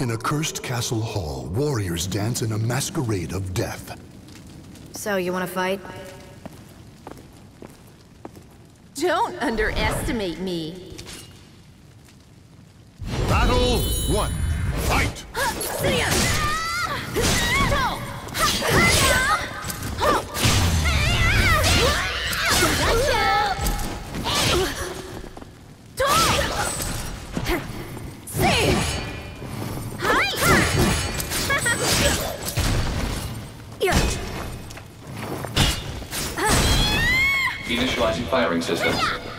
In a cursed castle hall, warriors dance in a masquerade of death. So, you want to fight? Don't underestimate me. Battle 1. Fight! Initializing firing systems.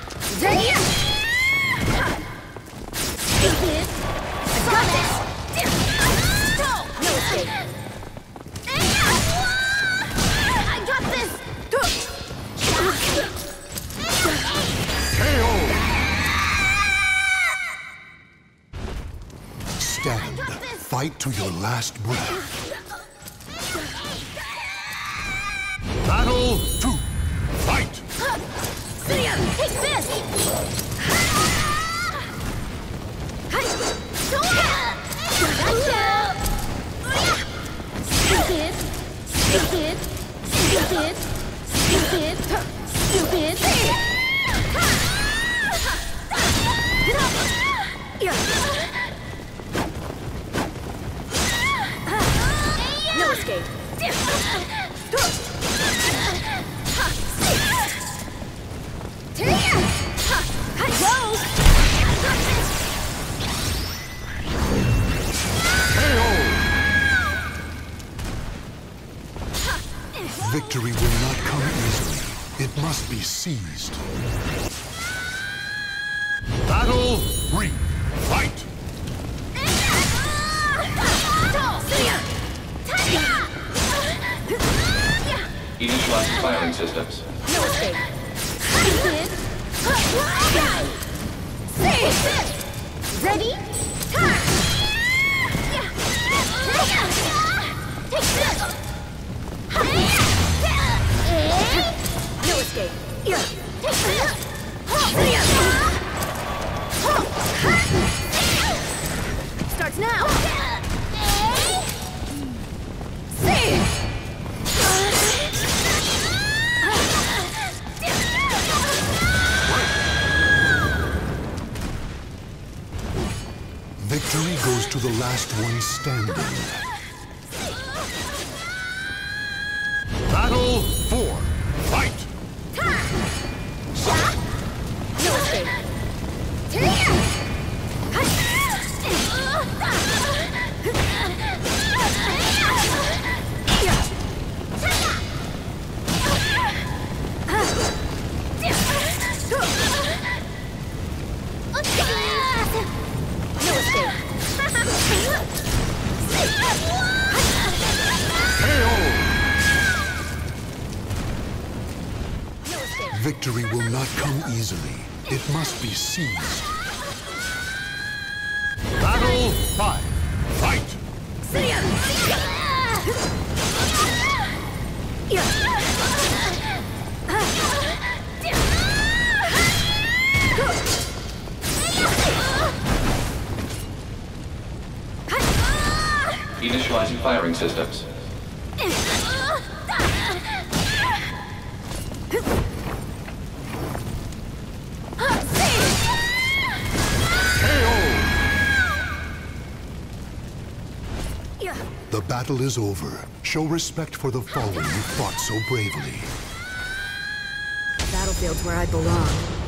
Stand. Fight to your last breath. Battle 2. Fight! Take this! Stupid! No escape! Victory will not come easily. It must be seized. Battle 3. Fight! Initializing firing systems. No escape. Ready? Take this! No escape. Take this! Starts now! Victory goes to the last one standing. Battle 4. Fight! No escape. Victory will not come easily. It must be seized. Battle 5. Fight! Initializing firing systems. The battle is over. Show respect for the fallen who fought so bravely. Battlefield's where I belong.